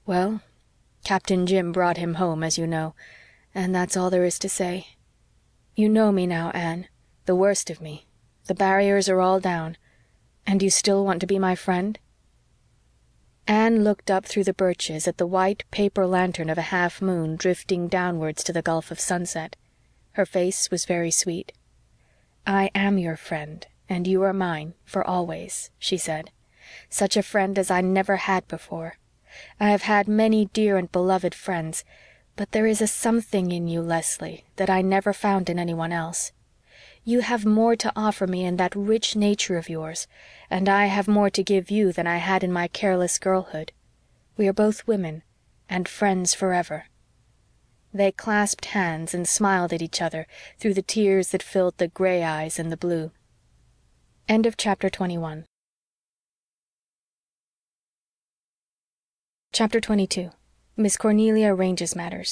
Well, Captain Jim brought him home, as you know, and that's all there is to say. You know me now, Anne, the worst of me. The barriers are all down. And you still want to be my friend?" Anne looked up through the birches at the white paper lantern of a half moon drifting downwards to the gulf of sunset. Her face was very sweet. "I am your friend, and you are mine, for always," she said. "Such a friend as I never had before. I have had many dear and beloved friends, but there is a something in you, Leslie, that I never found in anyone else. You have more to offer me in that rich nature of yours, and I have more to give you than I had in my careless girlhood. We are both women, and friends forever." They clasped hands and smiled at each other through the tears that filled the gray eyes and the blue. End of chapter 21. Chapter 22. Miss Cornelia arranges matters.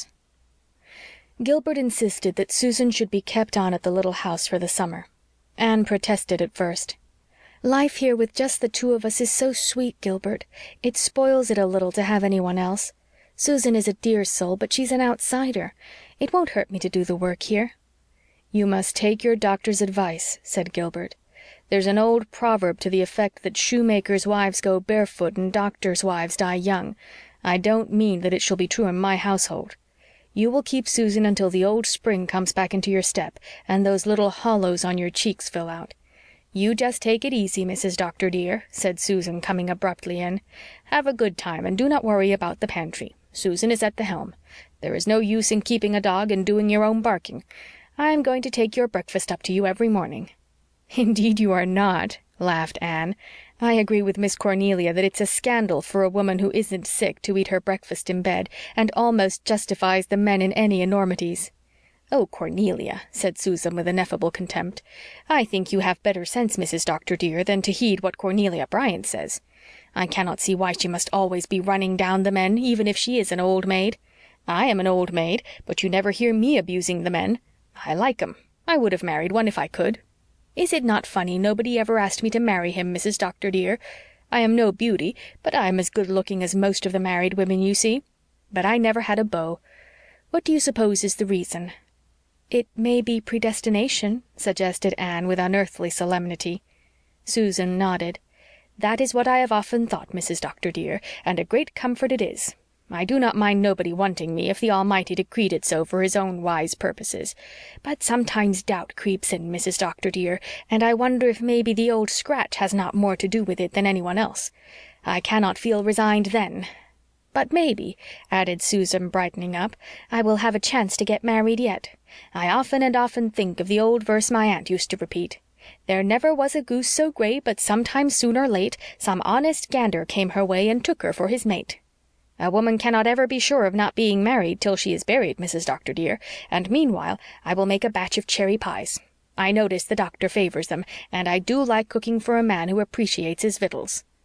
Gilbert insisted that Susan should be kept on at the little house for the summer. Anne protested at first. "Life here with just the two of us is so sweet, Gilbert. It spoils it a little to have anyone else. Susan is a dear soul, but she's an outsider. It won't hurt me to do the work here." "You must take your doctor's advice," said Gilbert. "There's an old proverb to the effect that shoemakers' wives go barefoot and doctors' wives die young. I don't mean that it shall be true in my household. You will keep Susan until the old spring comes back into your step and those little hollows on your cheeks fill out. You just take it easy, Mrs. Doctor, dear," said Susan, coming abruptly in. "Have a good time and do not worry about the pantry. Susan is at the helm. There is no use in keeping a dog and doing your own barking. I am going to take your breakfast up to you every morning." "Indeed you are not," laughed Anne. "I agree with Miss Cornelia that it's a scandal for a woman who isn't sick to eat her breakfast in bed, and almost justifies the men in any enormities." "Oh, Cornelia," said Susan with ineffable contempt. "I think you have better sense, Mrs. Doctor, dear, than to heed what Cornelia Bryant says. I cannot see why she must always be running down the men, even if she is an old maid. I am an old maid, but you never hear me abusing the men. I like 'em. I would have married one if I could. Is it not funny nobody ever asked me to marry him, Mrs. Doctor, dear? I am no beauty, but I am as good looking as most of the married women you see. But I never had a beau. What do you suppose is the reason?" "It may be predestination," suggested Anne with unearthly solemnity. Susan nodded. "That is what I have often thought, Mrs. Doctor, dear, and a great comfort it is. I do not mind nobody wanting me if the Almighty decreed it so for his own wise purposes. But sometimes doubt creeps in, Mrs. Doctor, dear, and I wonder if maybe the old scratch has not more to do with it than anyone else. I cannot feel resigned then. But maybe," added Susan, brightening up, "I will have a chance to get married yet. I often and often think of the old verse my aunt used to repeat. 'There never was a goose so gray but sometime soon or late some honest gander came her way and took her for his mate.' A woman cannot ever be sure of not being married till she is buried, Mrs. Doctor, dear, and meanwhile I will make a batch of cherry pies. I notice the doctor favors them, and I do like cooking for a man who appreciates his victuals.